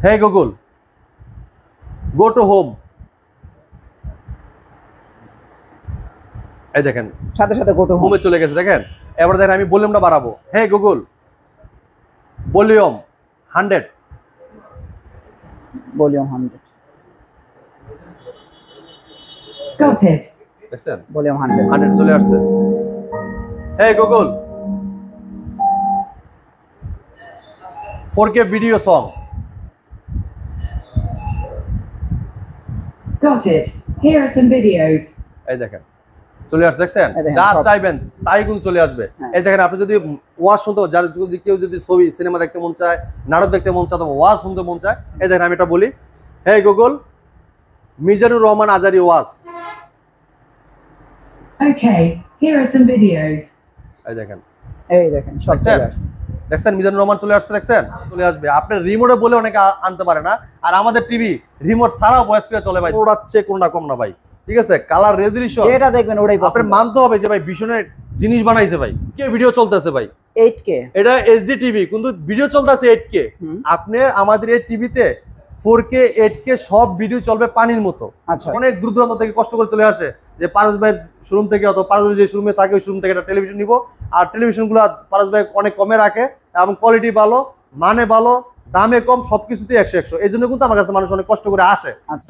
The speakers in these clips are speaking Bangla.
Hey Google go to home. এই দেখেন সাথে সাথে গো টু হোমে চলে গেছে। দেখেন এবার দেখেন আমি ভলিউমটা বাড়াবো। Hey Google volume 100। Volume 100। Got it. দেখছেন ভলিউম 100 চলে আসছে। Hey Google 4K video song. Got it. Here are some videos. এই দেখেন চলে আসছে। দেখছেন এই দেখেন, যা সব। চাইবেন তাই কিন্তু চলে আসবে। হ্যাঁ। এই দেখেন আপনি যদি ওয়াজ শুনতে, যার যদি কেউ যদি ছবি সিনেমা দেখতে মন চায়, নাটক দেখতে মন চায়, অথবা ওয়াজ শুনতে মন চায়, এই দেখেন আমি এটা বলি, হে গুগল মিজানুর রহমান আজারি ওয়াজ। Okay, here are some videos. এই দেখেন সব দেখছেন? চলে আসছে। দেখছেন মিজানুর রহমান চলে আসছে। দেখছেন চলে আসবে। আপনার রিমোটে বলে অনেকে আনতে পারে না, আর আমাদের টিভি রিমোট ছাড়াও ভয়েস করে চলে ভাই। ওড়াচ্ছে কোনটা কম না ভাই, ঠিক আছে? কালার রেজলিউশন যেটা দেখবেন ওটাই আপনার পছন্দ। মানতে হবে যে ভাই ভীষণের জিনিস বানাইছে ভাই। কে ভিডিও চলতেছে ভাই 8K এটা HD টিভি, কিন্তু ভিডিও চলতেছে 8K। আপনি আমাদের এই টিভিতে 4K 8K সব ভিডিও চলবে পানির মতো। আচ্ছা। অনেক দূর দূরান্ত থেকে কষ্ট করে চলে আসে যে পারস ভাই শোরুম থেকে, অথবা পারস ভাই যে শোরুমে থাকে ওই শোরুম থেকে একটা টেলিভিশন নিব, আর টেলিভিশনগুলো পারস ভাই অনেক কমে রাখে এবং কোয়ালিটি ভালো, মানে ভালো, দামে কম, সবকিছুতেই 100 এই জন্য কিন্তু আমার কাছে মানুষ অনেক কষ্ট করে আসে। আচ্ছা,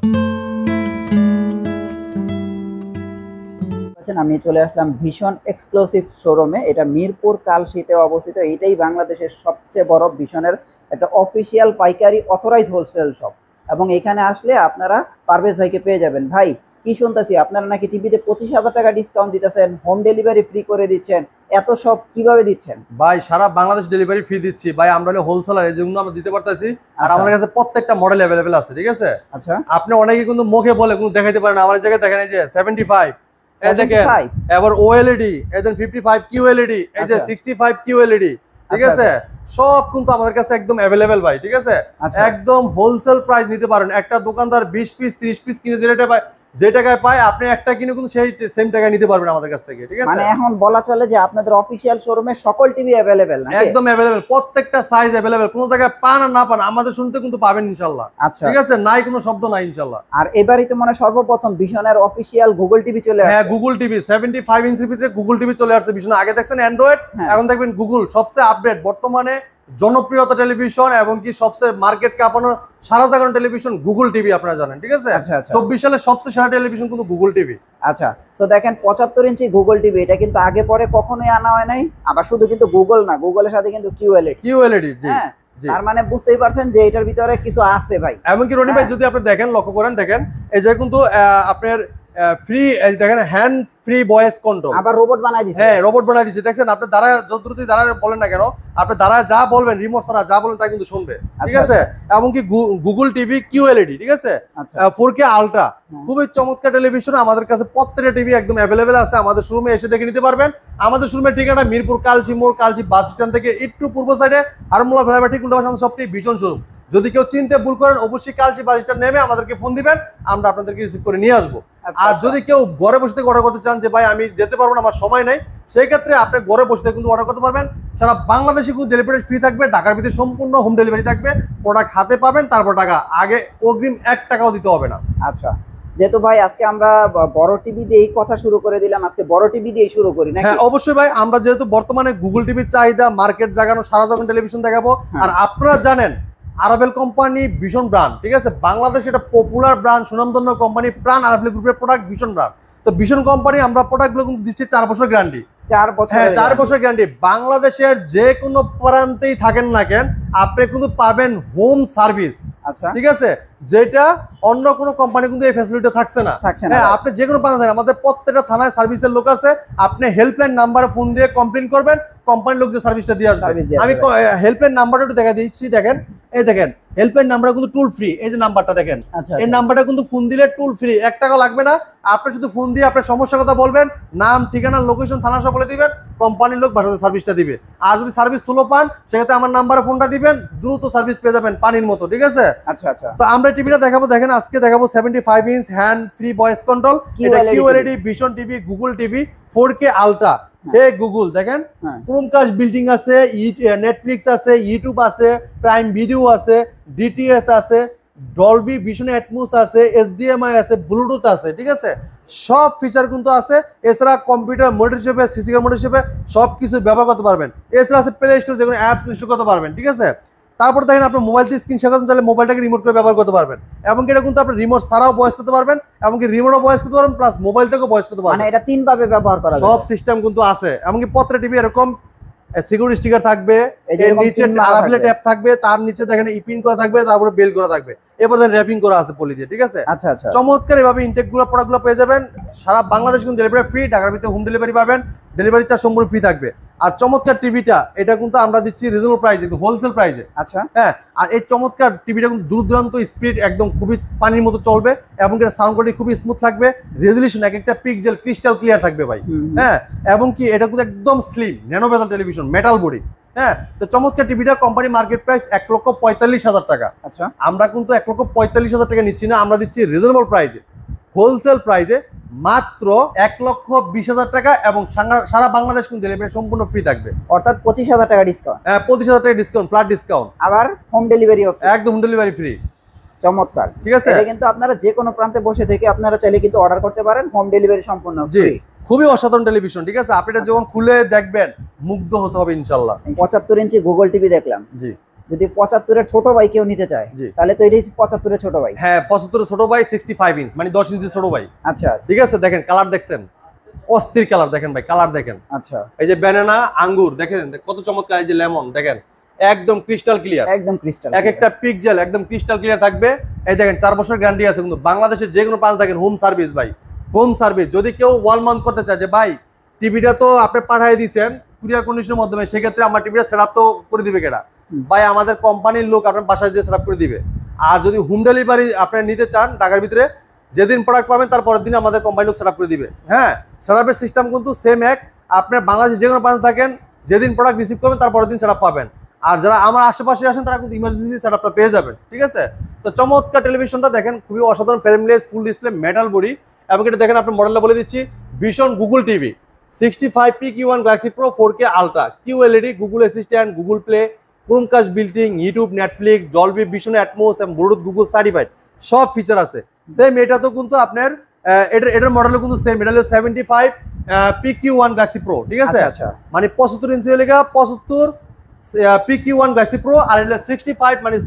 আমি চলে আসলাম ভীষণ এক্সক্লুসিভ শোরুমে। এটা মিরপুর কালশিতে অবস্থিত। এটাই বাংলাদেশের সবচেয়ে বড় ভীষণের একটা অফিসিয়াল পাইকারি অথরাইজ হোলসেল শপ, এবং এখানে আসলে আপনারা পারভেজ ভাইকে পেয়ে যাবেন। ভাই কি শুনতেছি আপনারা নাকি টিভিতে 25,000 টাকা ডিসকাউন্ট দিতেছেন, হোম ডেলিভারি ফ্রি করে দিচ্ছেন, এত সব কিভাবে দিচ্ছেন? ভাই সারা বাংলাদেশ ডেলিভারি ফ্রি দিচ্ছি ভাই। আমরা হলে হোলসেলার, এই জন্য আমরা দিতে পারতেছি। আর আমাদের কাছে প্রত্যেকটা মডেল অ্যাভেলেবেল আছে, ঠিক আছে? আচ্ছা, আপনি অনেকে কিন্তু মুখে বলে কিন্তু দেখাইতে পারেন। আমার জায়গায় দেখেন এই যে 75, এই দেখেন এবার OLED, এই দেন 55 QLED, এই যে 65 QLED, ঠিক আছে? সব কিন্তু আমাদের কাছে একদম অ্যাভেলেবেল ভাই, ঠিক আছে? একদম হোলসেল প্রাইস নিতে পারেন। একটা দোকানদার 20 পিস 30 পিস কিনে যে টাকায় পায়, আপনি একটা কিনে কিন্তু সেই সেম টাকায় নিতে পারবেন আমাদের কাছ থেকে, ঠিক আছে? মানে এখন বলা চলে যে আপনাদের অফিসিয়াল শোরুমে সকল টিভি অ্যাভেলেবেল নাকি? একদম অ্যাভেলেবেল, প্রত্যেকটা সাইজ অ্যাভেলেবেল। কোন জায়গায় পান আর না পান আমাদের শুনতে কিন্তু পাবেন ইনশাআল্লাহ। আচ্ছা, ঠিক আছে, নাই কোনো শব্দ নাই ইনশাআল্লাহ। আর এবারই তো মানে সর্বপ্রথম ভীষণের অফিসিয়াল গুগল টিভি চলে আসছে। হ্যাঁ, গুগল টিভি 75 ইঞ্চির ভিতরে গুগল টিভি চলে আসছে। ভীষণ আগে দেখছেন অ্যান্ড্রয়েড, এখন দেখবেন গুগল। সবচেয়ে আপডেট বর্তমানে জনপ্রিয়তা টেলিভিশন এবং কি সবচেয়ে মার্কেট কাঁপানো সারা জাগানো টেলিভিশন গুগল টিভি, আপনারা জানেন, ঠিক আছে? 24 সালে সবচেয়ে সেরা টেলিভিশন কিন্তু গুগল টিভি। আচ্ছা, সো দেখেন 75 ইঞ্চি গুগল টিভি, এটা কিন্তু আগে পরে কখনোই আনা হয় নাই। আবার শুধু কিন্তু গুগল না, গুগলের সাথে কিন্তু QLED। জি, তার মানে বুঝতেই পারছেন যে এটার ভিতরে কিছু আছে ভাই। এমনকি রনি ভাই যদি আপনি দেখেন, লক্ষ্য করেন, দেখেন এই যে কিন্তু আপনার ফ্রি, দেখেন হ্যান্ড ফ্রি ভয়েস কন্ট্রোল, আবার রোবট বানাই দিয়েছে। হ্যাঁ, রোবট বানাই দিয়েছে। দেখছেন আপনি দ্বারা যতটুকু দ্বারা বলেন না কেন, আপনি দ্বারা যা বলবেন, রিমোট ছাড়া যা বলেন তা কিন্তু শুনবে, ঠিক আছে? এমনকি গুগল টিভি QLED, ঠিক আছে? 4K আলট্রা, খুবই চমৎকার টেলিভিশন। আমাদের কাছে প্রত্যেকটা টিভি একদম অ্যাভেলেবেল আছে। আমাদের শোরুমে এসে দেখে নিতে পারবেন। আমাদের শোরুমের ঠিকানা মিরপুর কালচি মোড়, কালচি বাস স্ট্যান্ড থেকে একটু পূর্ব সাইডে হারমোলা ফ্লাইওভার ঠিক উল্টো পাশে সবটি ভীষণ শোরুম। যদি কেউ চিনতে ভুল করেন, অবশ্যই কালচি বাস স্ট্যান্ড নেমে আমাদেরকে ফোন দিবেন, আমরা আপনাদেরকে রিসিভ করে নিয়ে আসবো। আর যদি কেউ ঘরে বসে থেকে অর্ডার করতে চান যে ভাই আমি যেতে পারবো না, আমার সময় নাই, সেই ক্ষেত্রে আপনি ঘরে বসে থেকে কিন্তু অর্ডার করতে পারবেন। সারা বাংলাদেশে কিন্তু ডেলিভারি ফ্রি থাকবে, ঢাকার ভিতরে সম্পূর্ণ হোম ডেলিভারি থাকবে। প্রোডাক্ট হাতে পাবেন, তারপর টাকা আগে অগ্রিম 1 টাকাও দিতে হবে না। আচ্ছা, যেহেতু ভাই আজকে আমরা বড় টিভি দিয়েই কথা শুরু করে দিলাম, আজকে বড় টিভি দিয়ে শুরু করি নাকি? হ্যাঁ অবশ্যই ভাই, আমরা যেহেতু বর্তমানে গুগল টিভির চাহিদা মার্কেট জাগানো, সারা যখন টেলিভিশন দেখাবো। আর আপনারা জানেন আরাবেল কোম্পানি ভীষণ ব্র্যান্ড, ঠিক আছে? বাংলাদেশ এটা পপুলার ব্র্যান্ড, সুনামধন্য কোম্পানি, প্রাণ আরাবেল গ্রুপের প্রোডাক্ট ভীষণ ব্র্যান্ড। তো ভীষণ কোম্পানি আমরা প্রোডাক্টগুলো কিন্তু দিচ্ছি 4 বছর গ্যারান্টি। 4 বছর? হ্যাঁ, 4 বছর গ্যারান্টি। বাংলাদেশের যে কোনো প্রান্তেই থাকেন না কেন, আপনি কিন্তু পাবেন হোম সার্ভিস। আচ্ছা, ঠিক আছে, যেটা অন্য কোনো কোম্পানি কিন্তু এই ফ্যাসিলিটি থাকছে না। হ্যাঁ, আপনি যে কোনো প্রান্তে থাকেন, আমাদের প্রত্যেকটা থানায় সার্ভিসের লোক আছে। আপনি হেল্পলাইন নাম্বারে ফোন দিয়ে কমপ্লেইন করবেন, কোম্পানির লোক যে সার্ভিসটা দিয়ে আসবে। আমি হেল্পলাইন নাম্বারটা একটু দেখা দিচ্ছি। দেখেন, এই দেখেন হেল্পলাইন নাম্বার কিন্তু টুল ফ্রি। এই যে নাম্বারটা দেখেন, এই নাম্বারটা কিন্তু ফোন দিলে টুল ফ্রি, 1 টাকা লাগবে না। আপনি শুধু ফোন দিয়ে আপনার সমস্যার কথা বলবেন, নাম, ঠিকানা, লোকেশন, থানা সব বলে দিবেন, কোম্পানির লোক বাসাতে সার্ভিসটা দিবে। আর যদি সার্ভিস স্লো পান, সেক্ষেত্রে আমার নাম্বারে ফোনটা দিবেন, দ্রুত সার্ভিস পেয়ে যাবেন পানির মতো, ঠিক আছে? আচ্ছা আচ্ছা, তো আমরা টিভিটা দেখাবো। দেখেন আজকে দেখাবো 75 inch hand free voice control, এটা QLED Vision TV, Google TV 4K ultra, hey Google দেখেন হ্যাঁ। ক্রোমকাস্ট বিল্ডিং আছে, নেটফ্লিক্স আছে, ইউটিউব আছে, প্রাইম ভিডিও আছে, ডিটিএস আছে, ডলবি ভিশন অ্যাটমোস আছে, এইচডিএমআই আছে, ব্লুটুথ আছে, ঠিক আছে? সব ফিচার কিন্তু আছে। এছাড়া কম্পিউটার মনিটর হিসেবে, সিসি ক্যামেরা মনিটর হিসেবে সব কিছু ব্যবহার করতে পারবেন। এছাড়া আছে প্লে স্টোর, যেগুলো অ্যাপস ইনস্টল করতে পারবেন, ঠিক আছে? তারপর দেখেন আপনার মোবাইল থেকে স্ক্রিন শেয়ার করতে চাইলে মোবাইলটাকে রিমোট করে ব্যবহার করতে পারবেন। এমনকি এটা কিন্তু আপনি রিমোট ছাড়াও ভয়েস করতে পারবেন, এমনকি রিমোটও ভয়েস করতে পারবেন, প্লাস মোবাইল থেকেও ভয়েস করতে মানে পারবেন। এটা 3 ভাবে ব্যবহার করা সব যাবে। সিস্টেম কিন্তু আছে। এমনকি প্রত্যেকটা টিভি এরকম সিকিউরিটি স্টিকার থাকবে, এই যে এর এরকম নিচে 3 মারা আরাবিলে থাকবে। ট্যাপ থাকবে, তার নিচে দেখেন ইপিন করা থাকবে, তারপরে বেল করা থাকবে, এরপর দেখেন র‍্যাপিং করা আছে পলি দিয়ে, ঠিক আছে? আচ্ছা আচ্ছা। চমৎকার এভাবে ইনটেক গুলো প্রোডাক্টগুলো পেয়ে যাবেন। সারা বাংলাদেশ কিন্তু ডেলিভারি ফ্রি, ঢাকার ভিতরে হোম ডেলিভারি পাবেন, ডেলিভারি চার্জ সম্পূর্ণ ফ্রি থাকবে। আর চমৎকার টিভিটা এটা কিন্তু আমরা দিচ্ছি রিজনেবল প্রাইসে, কিন্তু হোলসেল প্রাইসে। আচ্ছা। হ্যাঁ, আর এই চমৎকার টিভিটা কিন্তু দূর দূরান্ত স্পিড একদম খুবই পানির মতো চলবে, এবং এটা সাউন্ড কোয়ালিটি খুবই স্মুথ থাকবে, রেজলিউশন এক একটা পিক্সেল ক্রিস্টাল ক্লিয়ার থাকবে ভাই। হ্যাঁ, এবং কি এটা কিন্তু একদম slim nano bezel television, metal body. হ্যাঁ, তো চমৎকার টিভিটা কোম্পানি মার্কেট প্রাইস 1,45,000 টাকা। আচ্ছা। আমরা কিন্তু 1,45,000 টাকা নিচ্ছি না, আমরা দিচ্ছি রিজনেবল প্রাইসে, হোলসেল প্রাইসে মাত্র 1,20,000 টাকা, এবং সারা বাংলাদেশ কিন্তু ডেলিভারি সম্পূর্ণ ফ্রি থাকবে। অর্থাৎ 25,000 টাকা ডিসকাউন্ট। 25,000 টাকা ডিসকাউন্ট, ফ্ল্যাট ডিসকাউন্ট, আবার হোম ডেলিভারিও ফ্রি। একদম ডেলিভারি ফ্রি। চমৎকার, ঠিক আছে? এটা কিন্তু আপনারা যে কোনো প্রান্তে বসে থেকে আপনারা চাইলে কিন্তু অর্ডার করতে পারেন, হোম ডেলিভারি সম্পূর্ণ জি, ফ্রি। খুবই অসাধারণ টেলিভিশন, ঠিক আছে? আপনি এটা যখন খুলে দেখবেন মুগ্ধ হতে হবে ইনশাআল্লাহ। 75 ইঞ্চি গুগল টিভি দেখলাম, জি, যদি 75 এর ছোট ভাই কেউ নিতে চায় জি। তাহলে তো এটাই 75 এর ছোট ভাই। হ্যাঁ, 75 ছোট ভাই, 65 ইঞ্চ মানে 10 ইঞ্চি ছোট ভাই। আচ্ছা ঠিক আছে, দেখেন কালার দেখছেন, অস্থির কালার দেখেন ভাই, কালার দেখেন। আচ্ছা। এই যে ব্যানানা আঙ্গুর দেখেন কত চমৎকার, এই যে লেমন দেখেন একদম ক্রিস্টাল ক্লিয়ার, একদম ক্রিস্টাল, এক একটা পিক্সেল একদম ক্রিস্টাল ক্লিয়ার থাকবে। এই দেখেন 4 বছর গ্যারান্টি আছে, কিন্তু বাংলাদেশের যে কোনো প্রান্তে থাকেন হোম সার্ভিস ভাই, হোম সার্ভিস। যদি কেউ ওয়াল মাউন্ট করতে চায় যে ভাই টিভিটা তো আপনি পাঠিয়ে দিয়েছেন কুরিয়ার কন্ডিশনের মাধ্যমে, সেক্ষেত্রে আমার টিভিটা সেটআপ তো করে দিবে কেডা? ভাই আমাদের কোম্পানির লোক আপনার বাসায় যে সেটআপ করে দিবে। আর যদি হোম ডেলিভারি আপনি নিতে চান ঢাকার ভিতরে, যেদিন প্রোডাক্ট পাবেন তার পরের দিন আমাদের কোম্পানির লোক সেটআপ করে দিবে। হ্যাঁ, সেটআপের সিস্টেম কিন্তু সেম এক, আপনার বাংলাদেশে যে কোনো প্রান্তে থাকেন যেদিন প্রোডাক্ট রিসিভ করবেন তার পরের দিন সেটআপ পাবেন। আর যারা আমার আশেপাশে আসেন তারা কিন্তু ইমার্জেন্সি সেটআপটা পেয়ে যাবেন, ঠিক আছে? তো চমৎকার টেলিভিশনটা দেখেন, খুবই অসাধারণ, frameless, full display, metal body, এবং এটা দেখেন আপনার মডেলটা বলে দিচ্ছি, Vision Google TV 65PQ1 Galaxy Pro 4K ultra, QLED, Google Assistant, Google Play, Chromecast building, YouTube, Netflix, Dolby Vision Atmos এবং ব্লুটুথ গুগল সার্টিফাইড সব ফিচার আছে। সেম এটা তো কিন্তু আপনার এটার মডেলও কিন্তু সেম, এটা হলো 75PQ1 গ্যালাক্সি প্রো, ঠিক আছে? আচ্ছা। মানে 75 ইঞ্চি হলে 75 PQ1 গ্যালাক্সি প্রো, আর এটা 65 মানে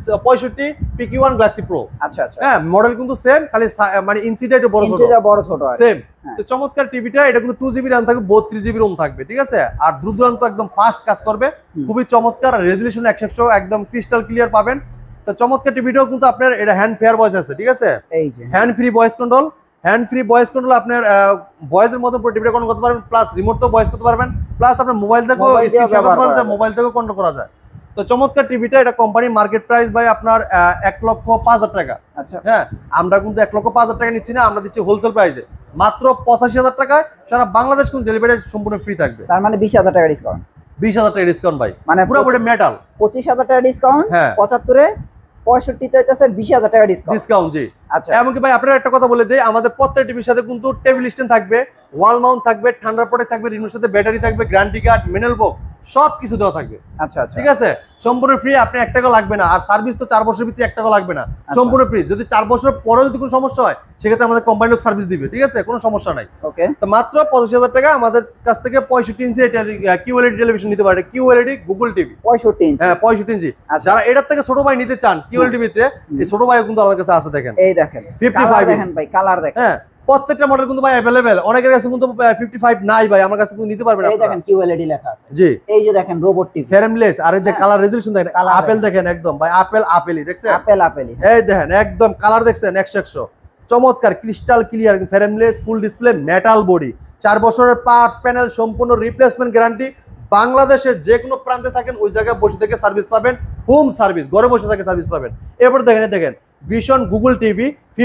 65PQ1 গ্যালাক্সি প্রো। আচ্ছা আচ্ছা। হ্যাঁ, মডেল কিন্তু সেম, খালি মানে ইঞ্চিটা একটু বড় ছোট, ইঞ্চিটা বড় ছোট আর সেম। হ্যাঁ। তো চমৎকার টিভিটা, এটা কিন্তু 2GB RAM থাকবে, 32GB ROM থাকবে, ঠিক আছে? আর দ্রুত দূরান্ত একদম ফাস্ট কাজ করবে, খুবই চমৎকার, রেজলিউশন 100 একদম ক্রিস্টাল ক্লিয়ার পাবেন। তো চমৎকার টিভিটাও কিন্তু আপনার এটা হ্যান্ড ফেয়ার ভয়েস আছে, ঠিক আছে? এই যে hand free voice control, hand free voice control, আপনার ভয়েসের মতো পুরো টিভিটা কন্ট্রোল করতে পারবেন, প্লাস রিমোট তো ভয়েস করতে পারবেন, প্লাস আপনার মোবাইল থেকেও মোবাইল দিয়েও স্ক্রিন শেয়ার করতে ব্যবহার পারবেন, করা যায়। মোবাইল থেকেও কন্ট্রোল করা যায়। তো চমৎকার টিভিটা, এটা কোম্পানি মার্কেট প্রাইস ভাই আপনার 1,05,000 টাকা। আচ্ছা। হ্যাঁ, আমরা কিন্তু 1,05,000 টাকা নিচ্ছি না, আমরা দিচ্ছি হোলসেল প্রাইসে মাত্র 85,000 টাকায়। সারা বাংলাদেশ কিন্তু ডেলিভারি সম্পূর্ণ ফ্রি থাকবে। তার মানে 20,000 টাকা ডিসকাউন্ট, 20,000 টাকা ডিসকাউন্ট ভাই, মানে পুরো মেটাল। 25,000 টাকা ডিসকাউন্ট, হ্যাঁ। 75 এ 65 তে হইতাছে 20,000 টাকা ডিসকাউন্ট। ডিসকাউন্ট, জি। আচ্ছা। এমনকি ভাই আপনারা একটা কথা বলে দেই, আমাদের প্রত্যেক টিভির সাথে কিন্তু টেবিল স্ট্যান্ড থাকবে, ওয়াল মাউন্ট থাকবে, ঠান্ডা প্রোটেক্ট থাকবে, রিমোটের সাথে ব্যাটারি থাকবে, গ্যারান্টি কার্ড, ম্যানুয়াল বুক সব কিছু দেওয়া থাকবে। আচ্ছা আচ্ছা। ঠিক আছে, সম্পূর্ণ ফ্রি, আপনি 1 টাকা লাগবে না। আর সার্ভিস তো 4 বছরের ভিতরে 1 টাকা লাগবে না, সম্পূর্ণ ফ্রি। যদি 4 বছর পরে যদি কোনো সমস্যা হয় সেক্ষেত্রে আমাদের কোম্পানি লোক সার্ভিস দিবে, ঠিক আছে? কোনো সমস্যা নাই। ওকে। তো মাত্র 85,000 টাকা আমাদের কাছ থেকে 65 ইঞ্চি QLED টেলিভিশন নিতে পারে, QLED গুগল টিভি 65 ইঞ্চি। হ্যাঁ, 65 ইঞ্চি। আচ্ছা। যারা এটার থেকে ছোট ভাই নিতে চান QLED টিভিতে, এই ছোট ভাইও কিন্তু আমাদের কাছে আছে, দেখেন এই দেখেন 55 কালার দেখেন ভাই, কালার দেখেন। হ্যাঁ, প্রত্যেকটা মডেল কিন্তু ভাই अवेलेबल, অনেকের কাছে কিন্তু 55 নাই ভাই, আমার কাছে কিন্তু নিতে পারবেন এই আপনারা। দেখেন QLED লেখা আছে। জি, এই যে দেখেন রোবট টিভি, ফ্রেমলেস, আর এই হ্যাঁ। কালার রেজোলিউশন দেখেন, Colour আপেল দেখেন একদম ভাই, আপেলই দেখছেন, আপেলই। এই দেখেন একদম কালার দেখছেন 100 চমৎকার, crystal clear, frameless, full display, metal body, 4 বছরের পার্টস প্যানেল, সম্পূর্ণ রিপ্লেসমেন্ট গ্যারান্টি। বাংলাদেশের যে কোনো প্রান্তে থাকেন ওই জায়গায় বসে থেকে সার্ভিস পাবেন, হোম সার্ভিস, ঘরে বসে থেকে সার্ভিস পাবেন। এরপর দেখেন Vision Google TV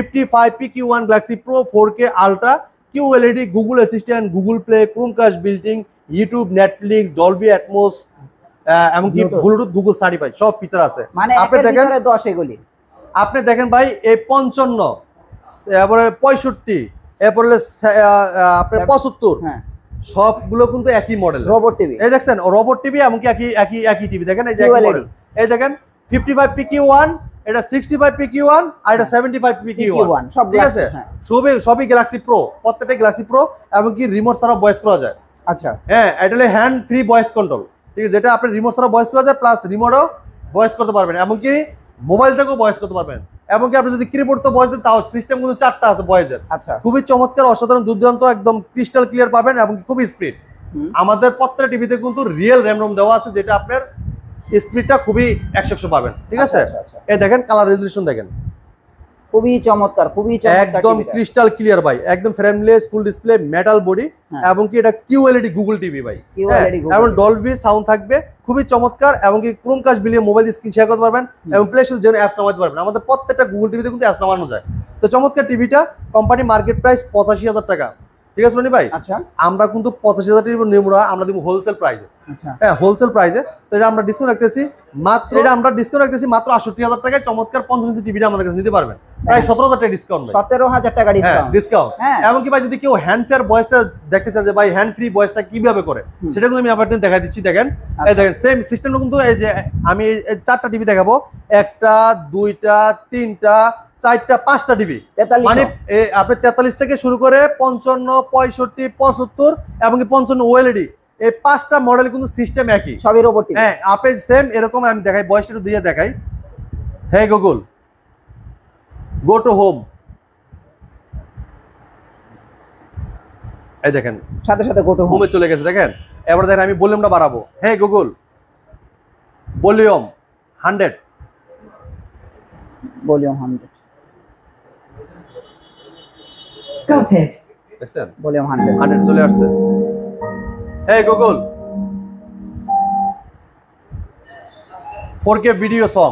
55PQ1 Galaxy Pro 4K ultra, QLED, Google Assistant, Google Play, Chromecast building, YouTube, Netflix, Dolby Atmos, এমনকি ব্লুটুথ গুগল সার্টিফাইড সব ফিচার আছে। মানে আপনি একের দেখেন, ভিতরে 10 এগুলি। আপনি দেখেন ভাই, এই 55, এরপরে 65, এরপরে আপনার 75, হ্যাঁ। সবগুলো কিন্তু একই মডেল, রোবট টিভি। এই দেখছেন রোবট টিভি এমনকি একই টিভি দেখেন, এই যে একই QLED মডেল। এই দেখেন 55PQ1, এটা 65PQ1 আর এটা 75PQ1, সব ঠিক আছে? হ্যাঁ। সবই গ্যালাক্সি প্রো, প্রত্যেকটা গ্যালাক্সি প্রো, এমনকি রিমোট ছাড়া ভয়েস করা যায়। আচ্ছা হ্যাঁ, এটা হলো হ্যান্ড ফ্রি ভয়েস কন্ট্রোল, ঠিক আছে, যেটা আপনি রিমোট ছাড়া ভয়েস করা যায়, প্লাস রিমোটও ভয়েস করতে পারবেন, এমনকি মোবাইল থেকেও ভয়েস করতে পারবেন, এমনকি আপনি যদি কিবোর্ড তো ভয়েস দেন তাও সিস্টেম কিন্তু 4টা আছে ভয়েসের। আচ্ছা খুবই চমৎকার, অসাধারণ, দুর্দান্ত, একদম ক্রিস্টাল ক্লিয়ার পাবেন এবং খুবই স্পিড। আমাদের প্রত্যেকটা টিভিতে কিন্তু রিয়েল র্যাম রোম দেওয়া আছে, যেটা আপনার স্পিডটা খুবই 100 পাবেন, ঠিক আছে? আচ্ছা। এই দেখেন কালার রেজলিউশন দেখেন, খুবই চমৎকার একদম ক্রিস্টাল ক্লিয়ার ভাই, একদম frameless, full display, metal body, এবং কি এটা QLED গুগল টিভি ভাই, এবং ডলবি সাউন্ড থাকবে, খুবই চমৎকার, এবং কি ক্রোমকাস্ট বিলিয়ে মোবাইল স্ক্রিন শেয়ার করতে পারবেন, এবং প্লে স্টোর যেন অ্যাপস নামাতে পারবেন। আমাদের প্রত্যেকটা গুগল টিভিতে কিন্তু অ্যাপস নামানো যায়। তো চমৎকার টিভিটা, কোম্পানি মার্কেট প্রাইস 85,000 টাকা, ঠিক আছে রনি ভাই? আচ্ছা আমরা কিন্তু 85,000 টাকা নেব না, আমরা দিব হোলসেল প্রাইসে। আচ্ছা হ্যাঁ, হোলসেল প্রাইসে। তো এটা আমরা ডিসকাউন্ট রাখতেছি মাত্র, মাত্র 68,000 টাকায় চমৎকার 55 ইঞ্চি টিভিটা আমাদের কাছে নিতে পারবেন, প্রায় 17,000 টাকা ডিসকাউন্ট। 17,000 টাকা ডিসকাউন্ট। এমনকি ভাই যদি কেউ হ্যান্ড ফ্রি ভয়েসটা দেখতে চান যে ভাই হ্যান্ড ফ্রি ভয়েসটা কিভাবে করে, সেটা কিন্তু আমি আপনাদের দেখাই দিচ্ছি। দেখেন, এই দেখেন সেম সিস্টেমটা কিন্তু, এই যে আমি 4টা টিভি দেখাবো, 1টা 2টা 3টা 4টা 5টা টিভি, মানে আপনি 43 থেকে শুরু করে 55 65 75 এবং 55 OLED, এই 5টা মডেল কিন্তু সিস্টেম একই, সবই রোবট টিভি। হ্যাঁ, আপনি সেম এরকম আমি দেখাই, ভয়েসটা একটু দিয়ে দেখাই। Hey Google, go to home, এই দেখেন সাথে সাথে গো টু হোম হোমে চলে গেছে। দেখেন, এবার দেখেন আমি ভলিউমটা বাড়াবো, hey Google volume 100, volume 100, Got it. দেখছেন ভলিউম 100 100 চলে আসছে। Hey Google 4K video song,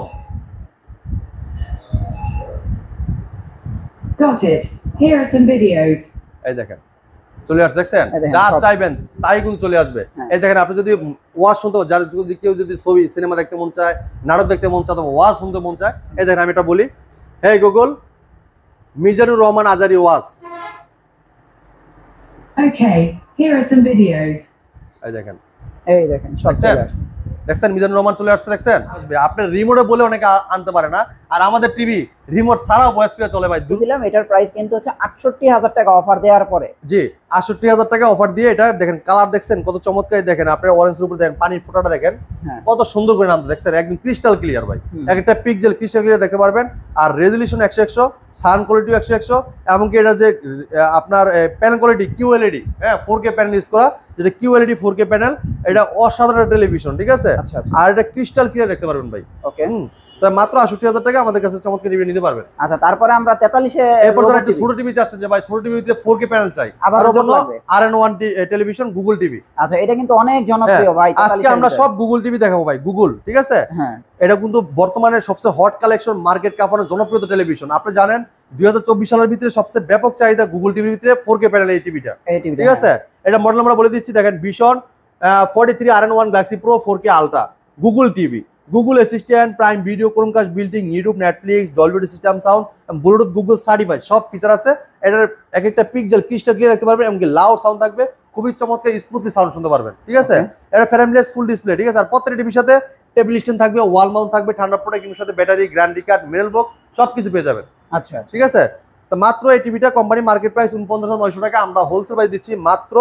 Got it. Here are some videos. এই দেখেন চলে আসছে, দেখছেন? এই দেখেন, যা সব। চাইবেন তাই কিন্তু চলে আসবে। হ্যাঁ। এই দেখেন, আপনি যদি ওয়াজ শুনতে, যার যদি কেউ যদি ছবি সিনেমা দেখতে মন চায়, নাটক দেখতে মন চায়, অথবা ওয়াজ শুনতে মন চায়, এই দেখেন আমি এটা বলি, হে গুগল মিজানুর রহমান আজারি ওয়াজ, Okay, here are some videos. এই দেখেন সব দেখছেন? চলে আসছে। দেখছেন মিজানুর রহমান চলে আসছে, দেখছেন? আসবে, আপনার রিমোটে বলে অনেকে আনতে পারে না, আর আমাদের টিভি রিমোট ছাড়াও ভয়েস করে চলে ভাই। বুঝলাম, এটার প্রাইস কিন্তু হচ্ছে 68,000 টাকা অফার দেওয়ার পরে। জি, 68,000 টাকা অফার দিয়ে এটা দেখেন, কালার দেখছেন কত চমৎকার, দেখেন আপনার অরেঞ্জের উপর দেখেন পানির ফোঁটাটা দেখেন হ্যাঁ। কত সুন্দর করে নামতে, দেখছেন একদম ক্রিস্টাল ক্লিয়ার ভাই, একটা পিক্সেল ক্রিস্টাল ক্লিয়ার দেখতে পারবেন, আর রেজলিউশন 100 সাউন্ড কোয়ালিটিও 100, এমনকি এটা যে আপনার প্যানেল কোয়ালিটি QLED, হ্যাঁ 4K প্যানেল ইউজ করা, যেটা QLED 4K প্যানেল, এটা অসাধারণ টেলিভিশন, ঠিক আছে? আচ্ছা আচ্ছা আর এটা ক্রিস্টাল ক্লিয়ার দেখতে পারবেন ভাই। ওকে, তো মাত্র 68,000 টাকা আমাদের কাছে চমৎকার টিভি নিতে পারবেন। আচ্ছা তারপরে আমরা 43-এ এরপর যারা একটা ছোট টিভি চাচ্ছেন যে ভাই ছোট টিভিতে 4K প্যানেল চাই, আবার তার robot জন্য লাগবে। RN1 television Google TV. আচ্ছা, এটা কিন্তু অনেক জনপ্রিয় ভাই। আজকে আমরা সব গুগল টিভি দেখাবো ভাই, গুগল, ঠিক আছে? হ্যাঁ, এটা কিন্তু বর্তমানে সবচেয়ে হট কালেকশন, মার্কেট কাঁপানো জনপ্রিয় টেলিভিশন। আপনি জানেন 2024 সালের ভিতরে সবচেয়ে ব্যাপক চাহিদা গুগল টিভির ভিতরে 4K প্যানেল এই টিভিটা, এই টিভি, ঠিক আছে? এটা মডেল আমরা বলে দিচ্ছি, দেখেন Vision 43 RN1 Galaxy Pro 4K ultra Google TV, Google Assistant, Prime Video, Chromecast building, YouTube, Netflix, Dolby system sound, Bluetooth, Google certified, সব ফিচার আছে। এটার এক একটা পিক্সেল ক্রিস্টাল ক্লিয়ার দেখতে পারবেন, এমনকি লাউড সাউন্ড থাকবে, খুবই চমৎকার স্মুথলি সাউন্ড শুনতে পারবেন, ঠিক আছে? এটা ফ্রেমলেস ফুল ডিসপ্লে, ঠিক আছে? আর প্রত্যেকটা টিভির সাথে টেবিল স্ট্যান্ড থাকবে, ওয়াল মাউন্ট থাকবে, ঠান্ডা প্রোটেক্টের সাথে ব্যাটারি, গ্যারান্টি কার্ড, মিনেল বক্স, সবকিছু পেয়ে যাবেন। আচ্ছা আচ্ছা, ঠিক আছে? তো মাত্র এই টিভিটা কোম্পানি মার্কেট প্রাইস 49,900 টাকা, আমরা হোলসেল প্রাইস দিচ্ছি মাত্র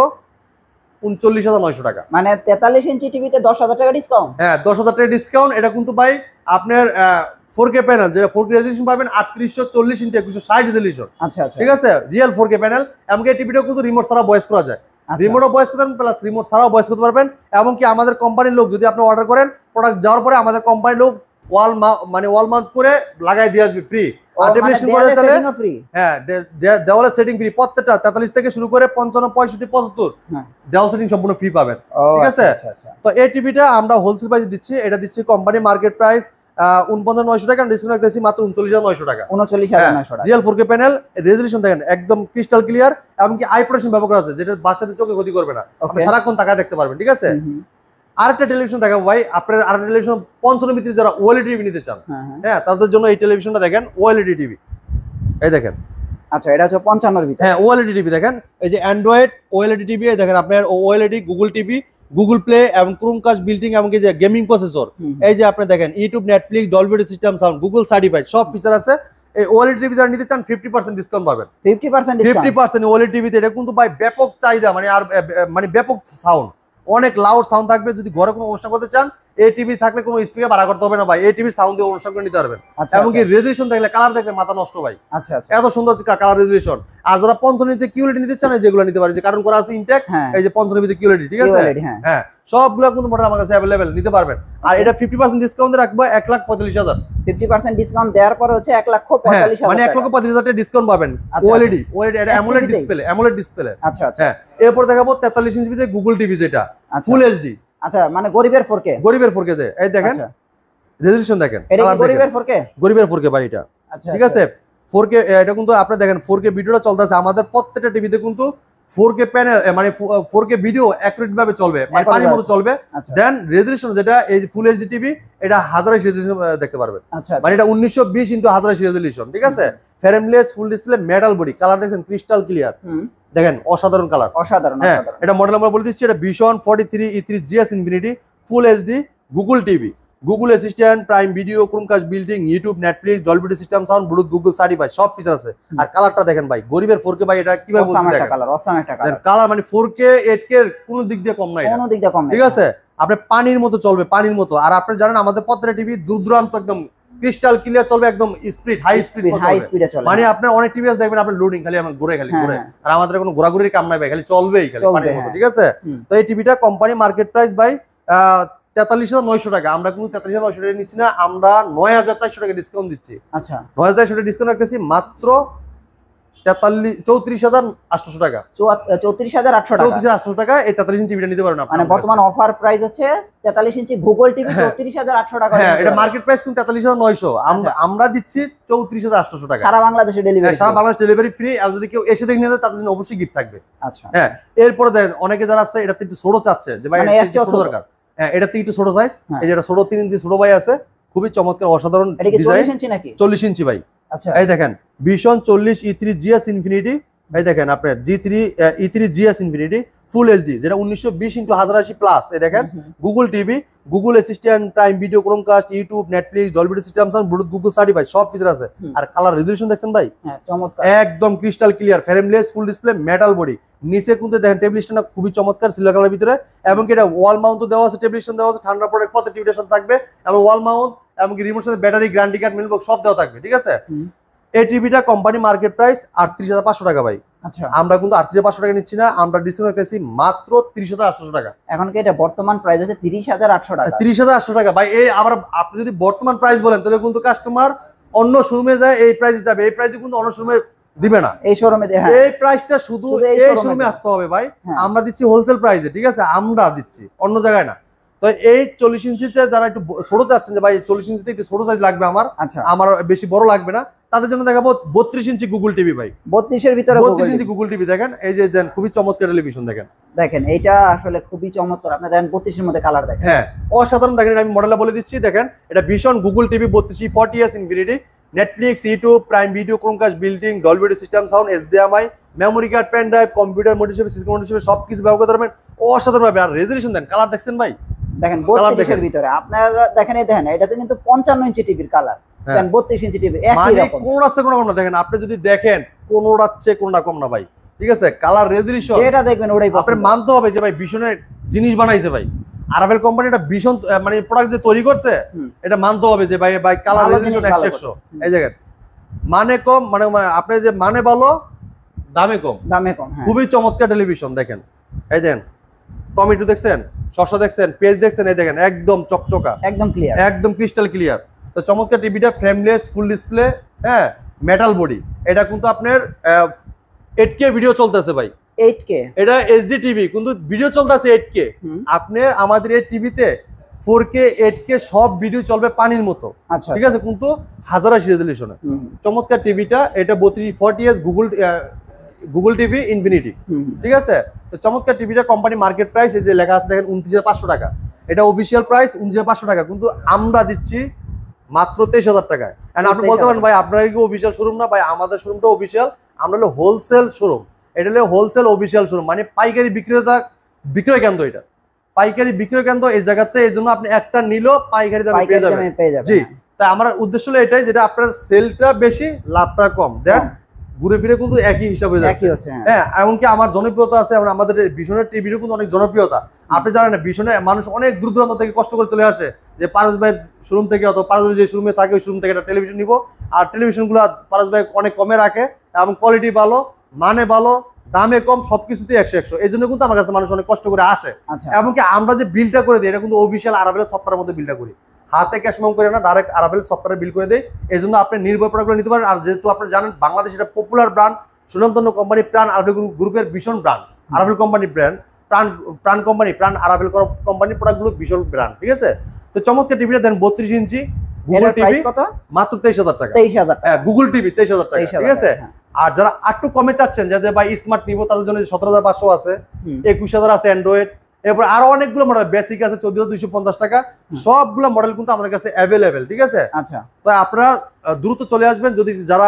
39,900 টাকা। মানে 43 ইঞ্চি টিভিতে 10,000 টাকা ডিসকাউন্ট। হ্যাঁ, 10,000 টাকা ডিসকাউন্ট। এটা কিন্তু ভাই আপনার 4K প্যানেল, যেটা 4K রেজলিউশন পাবেন 3840 ইনটু 2160 রেজলিউশন, আচ্ছা আচ্ছা, ঠিক আছে? Real 4K panel. এমনকি এই টিভিটা কিন্তু রিমোট ছাড়া ভয়েস করা যায়, রিমোটও ভয়েস করতে পারবেন, প্লাস রিমোট ছাড়াও ভয়েস করতে পারবেন। এমনকি আমাদের কোম্পানির লোক যদি আপনি অর্ডার করেন, প্রোডাক্ট যাওয়ার পরে আমাদের কোম্পানির লোক ওয়াল মাউন্ট করে লাগাই দিয়ে আসবে ফ্রি। আর টেবিলেশন করে চলে, হ্যাঁ দেওয়ালের সেটিং ফ্রি, প্রত্যেকটা 43 থেকে শুরু করে 55 65 75 দেওয়াল সেটিং সম্পূর্ণ ফ্রি পাবেন, ঠিক আছে? তো এই টিভিটা আমরা হোলসেল প্রাইসে দিচ্ছি, এটা দিচ্ছি কোম্পানি মার্কেট প্রাইস 49,900 টাকা, ডিসকাউন্ট রাখতেছি মাত্র 39,900 টাকা। 39,900 টাকা। রিয়েল 4K প্যানেল, রেজলিউশন দেখেন একদম ক্রিস্টাল ক্লিয়ার, এমনকি আই প্রোটেকশন ব্যবহার করা আছে, যেটা বাচ্চাদের চোখে ক্ষতি করবে না, আপনি সারাক্ষণ তাকায় দেখতে পারবেন, ঠিক আছে? আরেকটা টেলিভিশন দেখাবো ভাই, আপনার আরেকটা টেলিভিশন 55 ভিতরে যারা OLED টিভি নিতে চান, হ্যাঁ তাদের জন্য এই টেলিভিশনটা দেখেন, OLED টিভি, এই দেখেন আচ্ছা, এটা হচ্ছে 55 এর ভিতরে। হ্যাঁ, ওএলইডি টিভি দেখেন, এই যে অ্যান্ড্রয়েড ওএলইডি টিভি দেখেন আপনার, OLED, Google TV, Google Play এবং ক্রোমকাস্ট বিল্ডিং এবং এই যে গেমিং প্রসেসর, এই যে আপনি দেখেন YouTube, Netflix, Dolby system sound, Google certified সব ফিচার আছে। এই ওএলইডি টিভি যারা নিতে চান 50% ডিসকাউন্ট পাবেন। 50% ডিসকাউন্ট। 50% ওএলইডি টিভিতে এটা কিন্তু ভাই ব্যাপক চাহিদা, মানে আর মানে ব্যাপক সাউন্ড, অনেক লাউড সাউন্ড থাকবে। যদি ঘরে কোনো অনুষ্ঠান করতে চান, এই টিভি থাকলে কোনো স্পিকার ভাড়া করতে হবে না ভাই, এই টিভি সাউন্ড দিয়ে অনুষ্ঠান করে নিতে পারবেন। আচ্ছা, এবং কি রেজুলেশন দেখলে, কালার দেখলে মাথা নষ্ট ভাই, আচ্ছা আচ্ছা। এত সুন্দর কালার রেজুলেশন। আর যারা পঞ্চনীতে কিউএলইডি নিতে চান, যেগুলো নিতে পারে, যে কারণ করা আছে ইনটেক, এই যে পঞ্চনীতে কিউএলইডি, ঠিক আছে, হ্যাঁ সবগুলো কিন্তু মোটামুটি আমার কাছে অ্যাভেলেবেল, নিতে পারবেন। আর এটা 50% ডিসকাউন্ট রাখবো 1,45,000। 50% ডিসকাউন্ট দেওয়ার পরে হচ্ছে 1,45,000, মানে 1,45,000 টাকা ডিসকাউন্ট পাবেন। ওএলইডি, এটা অ্যামোলেড ডিসপ্লে, অ্যামোলেড ডিসপ্লে। আচ্ছা আচ্ছা। হ্যাঁ, এরপর দেখাবো 43 ইঞ্চিতে গুগল টিভি, যেটা ফুল এইচডি। আচ্ছা, মানে গরিবের 4K, গরিবের 4K তে, এই দেখেন রেজুলেশন দেখেন, এটা কি গরিবের 4K? গরিবের 4K ভাই এটা, আচ্ছা ঠিক আছে 4K। এটা কিন্তু আপনি দেখেন 4K ভিডিওটা চলতেছে আমাদের প্রত্যেকটা টিভিতে, কিন্তু 4K প্যানেল, মানে 4K ভিডিও অ্যাকুরেট ভাবে চলবে, মানে পানির মতো চলবে। দেন রেজুলেশন যেটা এই ফুল এইচডি টিভি, এটা 1080 রেজুলেশন দেখতে পারবেন। আচ্ছা, মানে এটা 1920x1080 রেজুলেশন, ঠিক আছে। Frameless full display metal body, colour দেখেন ক্রিস্টাল ক্লিয়ার, দেখেন অসাধারণ কালার, অসাধারণ। এটা মডেল নাম্বার বলে দিচ্ছি, এটা Vision 43E3GS infinity full HD Google TV, Google Assistant, Prime Video, Chromecast building, YouTube, Netflix, Dolby system sound, Bluetooth, Google certified সব ফিচার আছে। আর কালারটা দেখেন ভাই, গরিবের 4K ভাই, এটা কিভাবে বলছি দেখেন, কালার মানে 4K 8K এর কোনো দিক দিয়ে কম নাই, কোনো দিক দিয়ে কম নাই, ঠিক আছে। আপনি পানির মতো চলবে, পানির মতো। আর আপনি জানেন আমাদের প্রত্যেকটা টিভি দূর দূরান্ত একদম ক্রিস্টাল ক্লিয়ার চলবে, একদম স্পিড হাই স্পিডে চলে। মানে আপনার অনেক টিভি দেখবেন আপনার লোডিং খালি আমার ঘুরে, আর আমাদের কোনো ঘোরাঘুরির কাম নাই ভাই, খালি চলবেই, খালি পানির মতো, ঠিক আছে। তো এই টিভিটা কোম্পানি মার্কেট প্রাইস ভাই 43,900 টাকা, আমরা কিন্তু 43,900 টাকা নিচ্ছি না, আমরা 9,400 টাকা ডিসকাউন্ট দিচ্ছি। আচ্ছা, 9,400 টাকা ডিসকাউন্ট রাখতেছি মাত্র 34,800 টাকা, 34,800 টাকা, 34,800 টাকা এই 43 ইঞ্চি টিভিটা নিতে পারেন আপনি। মানে বর্তমান অফার প্রাইস হচ্ছে 43 ইঞ্চি গুগল টিভি 34,800 টাকা। হ্যাঁ, এটা মার্কেট প্রাইস কিন্তু 43,900, আমরা দিচ্ছি 34,800 টাকা, সারা বাংলাদেশে ডেলিভারি, সারা বাংলাদেশ ডেলিভারি ফ্রি। আর যদি কেউ এসে দেখে নিয়ে যায়, তাদের জন্য অবশ্যই গিফট থাকবে। আচ্ছা, হ্যাঁ, এরপরে দেখেন অনেকে যারা আছে এটাতে একটু ছোট চাচ্ছে, যে ভাই একটু ছোট দরকার, হ্যাঁ এটাতে একটু ছোট সাইজ, এই যে এটা ছোট 3 ইঞ্চি ছোট ভাই আছে, খুবই চমৎকার অসাধারণ ডিজাইন। 40 ইঞ্চি নাকি? 40 ইঞ্চি ভাই। আচ্ছা, এই দেখেন ভিশন 40E3GS ইনফিনিটি, এই দেখেন আপনার E3GS ইনফিনিটি ফুল এইচডি, যেটা 1920x1080 প্লাস। এই দেখেন Google TV, Google Assistant, Prime Video, Chromecast, YouTube, Netflix, Dolby system sound, Bluetooth, Google certified সব ফিচার আছে। আর কালার রেজুলেশন দেখছেন ভাই, চমৎকার, একদম crystal clear, frameless full display metal body. নিচে কিন্তু দেখেন টেবিল স্ট্যান্ডটা খুবই চমৎকার সিলভার কালারের ভিতরে, এবং এটা ওয়াল মাউন্ট দেওয়া আছে, টেবিল স্ট্যান্ড দেওয়া আছে, ঠান্ডা প্রোডাক্ট প্রত্যেক টিভির সাথে থাকবে, এবং ওয়াল মাউন্ট এবং রিমোট সাথে ব্যাটারি, গ্যারান্টি কার্ড, মিল বক্স সব দেওয়া থাকবে, ঠিক আছে। এই টিভিটা কোম্পানি মার্কেট প্রাইস 38,500 টাকা ভাই। আচ্ছা, আমরা কিন্তু 38,500 টাকা নিচ্ছি না, আমরা ডিসকাউন্ট রাখতেছি মাত্র 30,800 টাকা। এখন কি এটা বর্তমান প্রাইস হচ্ছে 30,800 টাকা? 30,800 টাকা ভাই। এই আবার আপনি যদি বর্তমান প্রাইস বলেন, তাহলে কিন্তু কাস্টমার অন্য শোরুমে যায় এই প্রাইসে যাবে, এই প্রাইসে কিন্তু অন্য শোরুমে দিবে না, এই শোরুমে এই প্রাইসটা শুধু এই শোরুমে আসতে হবে ভাই। আমরা দিচ্ছি হোলসেল প্রাইসে, ঠিক আছে, আমরা দিচ্ছি অন্য জায়গায় না। তো এই 40 ইঞ্চিতে যারা একটু ছোট চাচ্ছেন, যে ভাই 40 ইঞ্চিতে একটু ছোট সাইজ লাগবে আমার, আমার বেশি বড় লাগবে না, তাদের জন্য দেখাবো 32 ইঞ্চি গুগল টিভি ভাই। 32 এর ভিতরে 32 ইঞ্চি গুগল টিভি দেখেন, এই যে দেন খুবই চমৎকার টেলিভিশন দেখেন, দেখেন এইটা আসলে খুবই চমৎকার। আপনি দেখেন 32 এর মধ্যে কালার দেখেন, হ্যাঁ অসাধারণ। দেখেন আমি মডেলটা বলে দিচ্ছি, দেখেন এটা Vision Google TV 32E40S infinity, Netflix, YouTube, Prime Video, Chromecast building, Dolby system sound, HDMI, memory card, pen drive, computer mode হিসেবে, সিস্টেম মোড হিসেবে সবকিছু ব্যবহার করতে পারবেন অসাধারণ ভাবে। আর রেজুলেশন দেন, কালার দেখছেন ভাই, দেখেন 32 এর ভিতরে আপনারা দেখেন, এই দেখেন এটাতে কিন্তু 55 ইঞ্চি টিভির কালার, দেন 32 ইঞ্চি টিভি একই রকম, কোন আছে কোন কম না। দেখেন আপনি যদি দেখেন কোনটা আছে কোনটা কম না ভাই, ঠিক আছে। কালার রেজুলেশন যেটা দেখবেন ওটাই আপনি মানতে হবে, যে ভাই ভীষণের জিনিস বানাইছে ভাই, আরাভেল কোম্পানি এটা ভীষণ মানে প্রোডাক্ট যে তৈরি করছে, এটা মানতে হবে যে ভাই কালার রেজুলেশন 100। এই দেখেন মানে কম, মানে আপনি যে মানে বলো দামে কম, খুবই চমৎকার টেলিভিশন দেখেন। এই দেখেন টমেটো দেখছেন, শসা দেখছেন, পেঁয়াজ দেখছেন, এই দেখেন একদম চকচকা, একদম ক্লিয়ার, একদম ক্রিস্টাল ক্লিয়ার। তো চমৎকার টিভিটা ফ্রেমলেস ফুল ডিসপ্লে, হ্যাঁ মেটাল বডি। এটা কিন্তু আপনার 8K ভিডিও চলতেছে ভাই, 8K, এটা HD টিভি কিন্তু ভিডিও চলতেছে 8K। আপনি আমাদের এই টিভিতে 4K 8K সব ভিডিও চলবে পানির মতো, ঠিক আছে, কিন্তু 1080 রেজুলেশনে। চমৎকার টিভিটা, এটা 32E40S গুগল টিভি ইনফিনিটি, ঠিক আছে। তো চমৎকার টিভিটা কোম্পানি মার্কেট প্রাইস এই যে লেখা আছে দেখেন 29,500 টাকা, এটা অফিসিয়াল প্রাইস 29,500 টাকা, কিন্তু আমরা দিচ্ছি মাত্র 23,000 টাকায়। এন্ড আপনি বলতে পারেন ভাই আপনারা কি অফিসিয়াল শোরুম না? ভাই আমাদের শোরুমটা অফিসিয়াল, আমরা হলো হোলসেল শোরুম, এটা হলো হোলসেল অফিসিয়াল শোরুম, মানে পাইকারি বিক্রয় কেন্দ্র। এটা পাইকারি বিক্রয় কেন্দ্র এই জায়গাতে, এই জন্য আপনি একটা নিলেও পাইকারি দামে পেয়ে যাবেন। জি, তাই আমার উদ্দেশ্য হলো এটাই, যেটা আপনার সেলটা বেশি লাভটা কম, দেন ঘুরে ফিরে কিন্তু একই হিসাবে যাচ্ছে। হ্যাঁ, এমনকি আমার জনপ্রিয়তা আছে, আমাদের ভীষণের টিভিরও কিন্তু অনেক জনপ্রিয়তা। আপনি জানেন না, ভীষণে মানুষ অনেক দূর দূরান্ত থেকে কষ্ট করে চলে আসে যে পারস ভাই শোরুম থেকে, অথবা পারস ভাই যে শোরুমে থাকে ওই শোরুম থেকে একটা টেলিভিশন নিব। আর টেলিভিশনগুলো পারস ভাই অনেক কমে রাখে এবং কোয়ালিটি ভালো, মানে ভালো, দামে কম, সবকিছুতেই 100-100। এই জন্য কিন্তু আমার কাছে মানুষ অনেক কষ্ট করে আসে। এমনকি আমরা যে বিলটা করে দিই, এটা কিন্তু অফিসিয়াল আরাবেল সফটওয়্যারের মধ্যে বিলটা করি, হাতে ক্যাশ মেমো করে না, ডাইরেক্ট আরাবেল সফটওয়্যারে বিল করে দেয়। এই জন্য আপনি নির্ভয় প্রোডাক্টগুলো নিতে পারেন। আর যেহেতু আপনি জানেন বাংলাদেশ এটা পপুলার ব্র্যান্ড, সুনামধন্য কোম্পানি প্রাণ আরাবেল গ্রুপের Vision brand, RFL company brand, Pran company, Pran RFL company প্রোডাক্টগুলো ভীষণ ব্র্যান্ড। ঠিক আছে, তো চমৎকার টিভিটা দেন 32 ইঞ্চি গুগল টিভি, মাত্র 23,000 টাকা। 23,000 টাকা গুগল টিভি 23,000 টাকা। ঠিক আছে, আর যারা একটু কমে চাচ্ছেন, যাদের ভাই স্মার্ট নিব, তাদের জন্য 17,500 আছে, 21,000 আছে অ্যান্ড্রয়েড, এরপর আরো অনেকগুলো মডেল বেসিক আছে 14,250 টাকা। সবগুলো মডেল কিন্তু আমাদের কাছে অ্যাভেলেবেল। ঠিক আছে, আচ্ছা, তো আপনারা দ্রুত চলে আসবেন। যদি যারা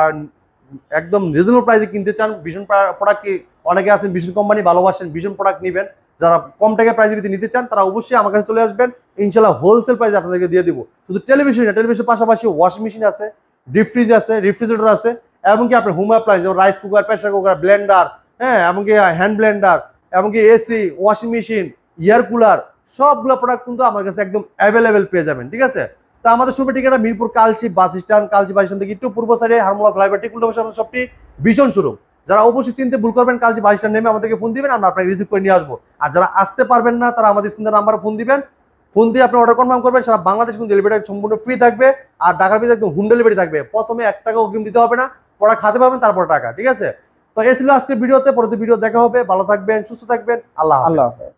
একদম রিজনেবল প্রাইসে কিনতে চান, ভীষণ প্রোডাক্ট, অনেকে আছেন ভীষণ কোম্পানি ভালোবাসেন, ভীষণ প্রোডাক্ট নেবেন, যারা কম টাকায় প্রাইসে নিতে চান তারা অবশ্যই আমার কাছে চলে আসবেন। ইনশাল্লাহ হোলসেল প্রাইসে আপনাদেরকে দিয়ে দিব। শুধু টেলিভিশনের পাশাপাশি ওয়াশিং মেশিন আছে, ডিপ ফ্রিজ আছে, রেফ্রিজারেটর আছে, এমনকি আপনার হোম অ্যাপ্লায়েন্স যেমন rice cooker, pressure cooker, blender, হ্যাঁ, এমনকি হ্যান্ড ব্লেন্ডার, এমনকি AC, washing machine, air cooler, সবগুলো প্রোডাক্ট কিন্তু আমার কাছে একদম অ্যাভেলেবেল পেয়ে যাবেন। ঠিক আছে, তো আমাদের শোরুমের ঠিকানা Mirpur Kalshi bus stand, Kalshi bus stand থেকে একটু পূর্ব সাইডে হারমোলা ফ্লাইওভার ঠিক উল্টো পাশে আমাদের সবটি ভীষণ শোরুম। যারা অবশ্যই চিনতে ভুল করবেন, কালচি বাস স্ট্যান্ড নেমে আমাদেরকে ফোন দিবেন, আমরা আপনাকে রিসিভ করে নিয়ে আসবো। আর যারা আসতে পারবেন না, তারা আমাদের স্ক্রিনের নাম্বারে ফোন দিবেন, ফোন দিয়ে আপনি অর্ডার কনফার্ম করবেন। সারা বাংলাদেশ কিন্তু ডেলিভারি সম্পূর্ণ ফ্রি থাকবে। আর ঢাকার ভিতরে একদম হোম ডেলিভারি থাকবে। প্রথমে 1 টাকা অগ্রিম দিতে হবে না, পরে খাতে পাবেন, তারপর টাকা। ঠিক আছে, তো এই ছিল আজকের ভিডিওতে। পরবর্তী ভিডিও দেখা হবে। ভালো থাকবেন, সুস্থ থাকবেন। আল্লাহ হাফেজ।